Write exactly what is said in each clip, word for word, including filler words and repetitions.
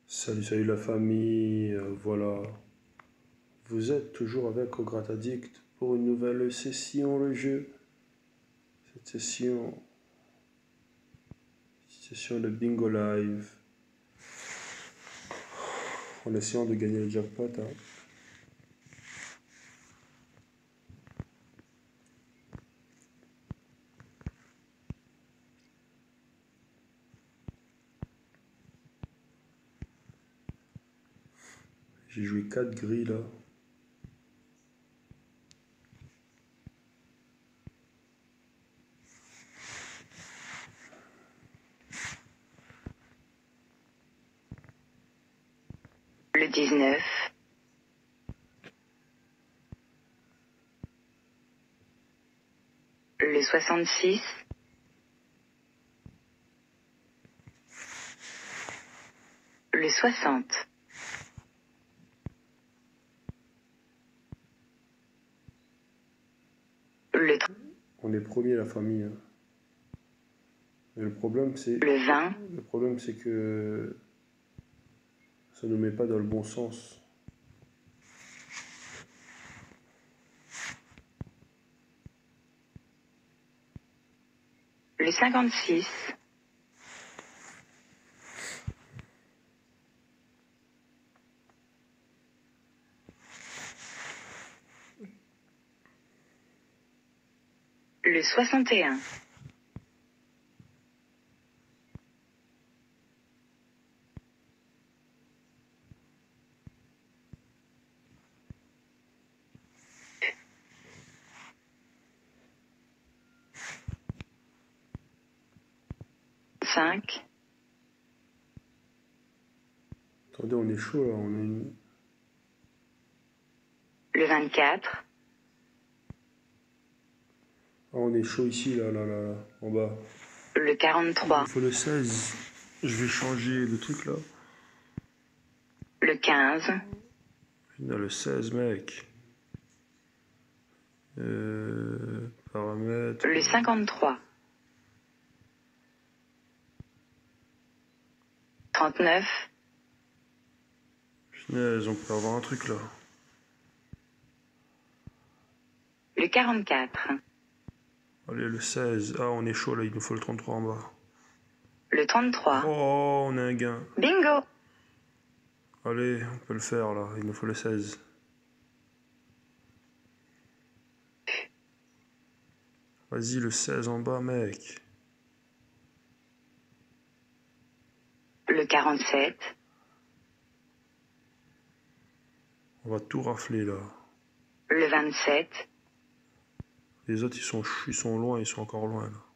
Salut, salut la famille, euh, voilà. Vous êtes toujours avec Ograt Addict pour une nouvelle session le jeu. Cette session, session de Bingo Live. En essayant de gagner le jackpot. Hein. J'ai joué quatre grilles là. Le dix-neuf. Le soixante-six. Le soixante. Le tr- On est premier la famille. Hein. Mais le problème c'est. Le vingt. Le problème c'est que ça ne met pas dans le bon sens. Le cinquante-six. Le soixante et un. cinq. Attendez, on est chaud là, on a une. Le vingt-quatre. Ah, on est chaud ici là, là, là, là, en bas. Le Il quarante-trois. faut le seize. Je vais changer le truc là. Le quinze. Il y a le seize, mec. Euh, paramètres. Le cinquante-trois. trente-neuf. Punaise, on peut avoir un truc là. Le quarante-quatre. Allez, le seize. Ah, on est chaud là, il nous faut le trente-trois en bas. Le trente-trois. Oh, on a un gain. Bingo. Allez, on peut le faire là, il nous faut le seize. Vas-y, le seize en bas, mec. Le quarante-sept. On va tout rafler là. Le vingt-sept. Les autres, ils sont, ils sont loin, ils sont encore loin là.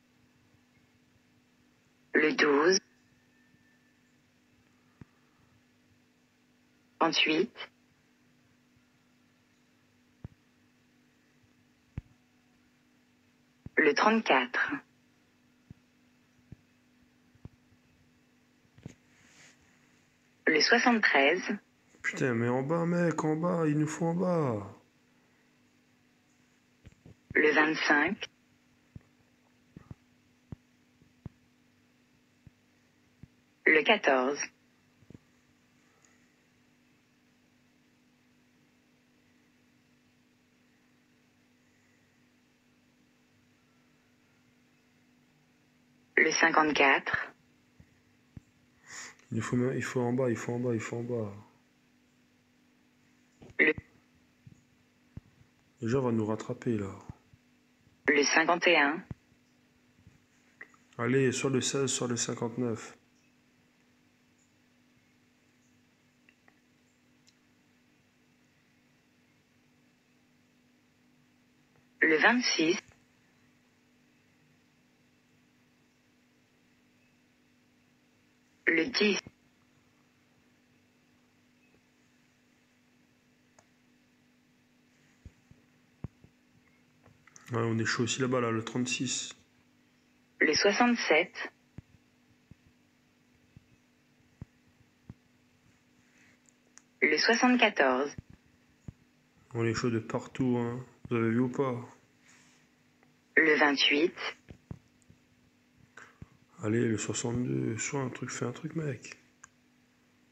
Le douze. trente-huit. Le trente-quatre. Le soixante-treize. Putain, mais en bas, mec, en bas, il nous faut en bas. Le vingt-cinq. Le quatorze. Le cinquante-quatre. Il nous faut, même- il faut en bas, il faut en bas, il faut en bas. Le, Les gens vont nous rattraper là. le cinquante et un. Allez, soit le seize, soit le cinquante-neuf. Le vingt-six. Le dix. Ouais, on est chaud aussi là-bas, là, le trente-six. Le soixante-sept. Le soixante-quatorze. On est chaud de partout, hein. Vous avez vu ou pas? Le vingt-huit. Allez, le soixante-deux, soit un truc, fais un truc, mec.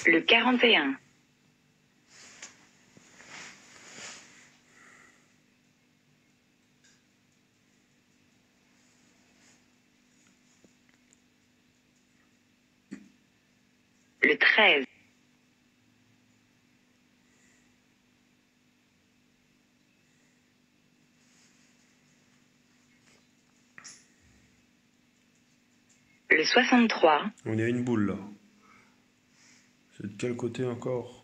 Le quarante et un. Le treize. Le soixante-trois. On est à une boule là. C'est de quel côté encore?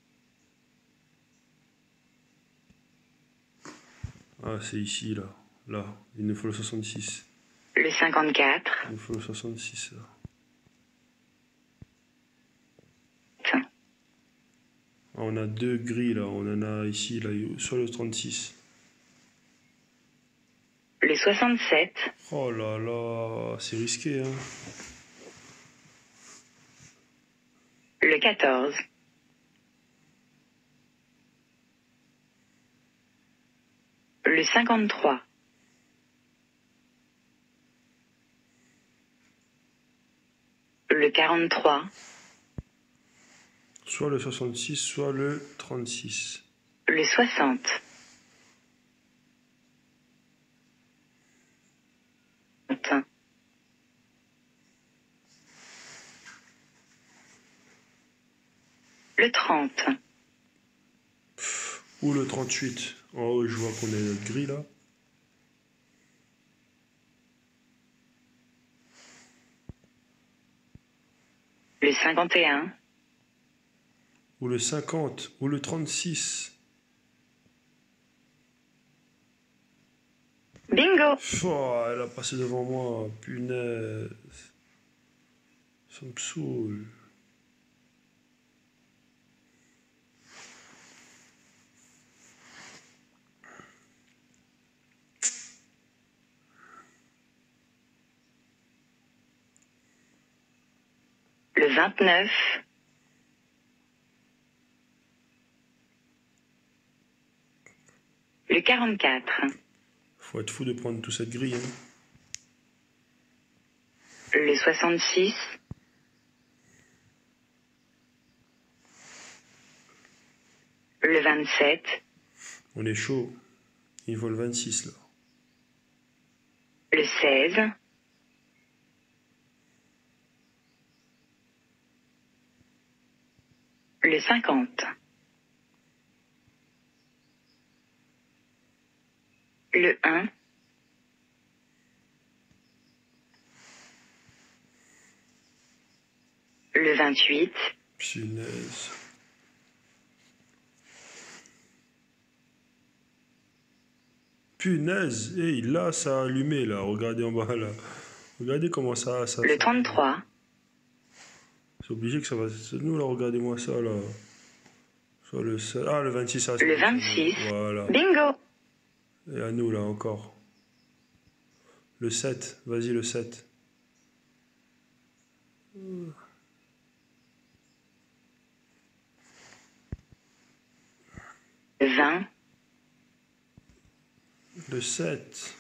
Ah, c'est ici là. Là, il nous faut le soixante-six. Le cinquante-quatre. Il nous faut le soixante-six là. Ah, on a deux gris là. On en a ici, là, sur le trente-six. Le soixante-sept. Oh là là, c'est risqué hein. Le quatorze. Le cinquante-trois. Le quarante-trois. Soit le soixante-six, soit le trente-six. Le soixante. Le trente. Ou le trente-huit. En haut, je vois qu'on est notre gris là. Le cinquante et un. Ou le cinquante. Ou le trente-six. Bingo! Oh, elle a passé devant moi. Punaise. Ça me saoule. Le vingt-neuf. Le quarante-quatre. Faut être fou de prendre toute cette grille. Hein. Le soixante-six. Le vingt-sept. On est chaud. Il faut le vingt-six là. Le seize. Le cinquante. Le un. Le vingt-huit. Punaise. Punaise. Et là, ça a allumé là. Regardez en bas là. Regardez comment ça... ça Le trente-trois. C'est obligé que ça va... Nous là, regardez-moi ça là. Soit le... Ah, le vingt-six. Ça, Le vingt-six. Voilà. Bingo! Et à nous là encore. Le sept. Vas-y le sept. vingt. Le sept.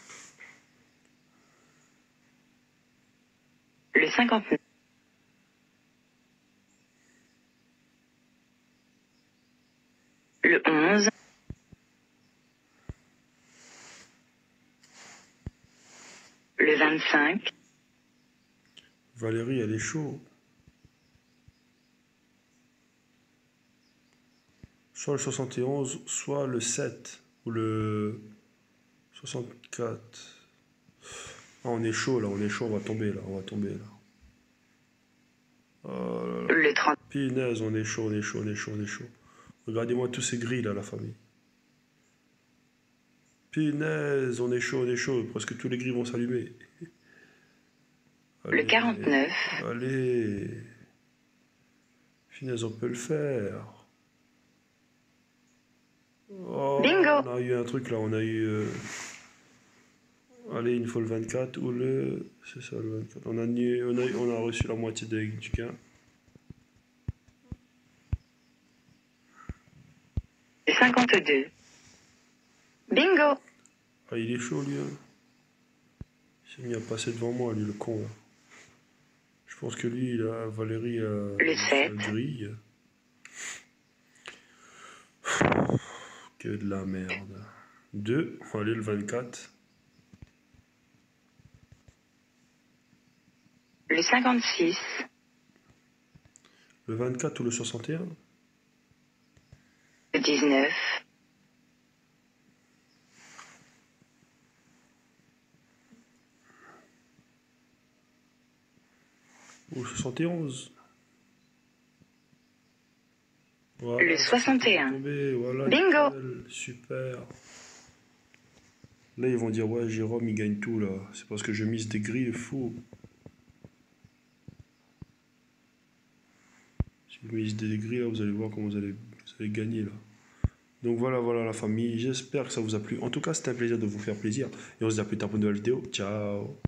Le cinquante-neuf. Le onze. Le vingt-cinq. Valérie, elle est chaud. Soit le soixante et onze, soit le sept. Ou le soixante-quatre. Ah, on est chaud là, on est chaud, on va tomber là, on va tomber là. Oh là là. Le trente. Punaise, on est chaud, on est chaud, on est chaud, on est chaud. Regardez-moi tous ces gris là, la famille. Punaise, on est chaud, on est chaud. Presque tous les gris vont s'allumer. Le quarante-neuf. Allez. Punaise, on peut le faire. Oh, Bingo. on a eu un truc là, on a eu... Euh... Allez, il nous faut le vingt-quatre ou le... C'est ça, le vingt-quatre. On a, on a, on a reçu la moitié de, du gain. Le cinquante-deux. Bingo! Ah, il est chaud, lui. Hein. Il s'est mis à passer devant moi, lui, le con. Là. Je pense que lui, il a... Valérie a... Le sept. La grille. Que de la merde. deux, allez le vingt-quatre. Le cinquante-six. Le vingt-quatre ou le soixante et un? Le dix-neuf. Ou le soixante et onze. Voilà, Le soixante et un. tombé, voilà, Bingo. nickel, super. Là, ils vont dire, ouais, Jérôme, il gagne tout, là. C'est parce que je mise des grilles, fou. Si je mise des grilles, là, vous allez voir comment vous allez, vous allez gagner, là. Donc voilà, voilà la famille. J'espère que ça vous a plu. En tout cas, c'était un plaisir de vous faire plaisir. Et on se dit à plus tard pour une nouvelle vidéo. Ciao.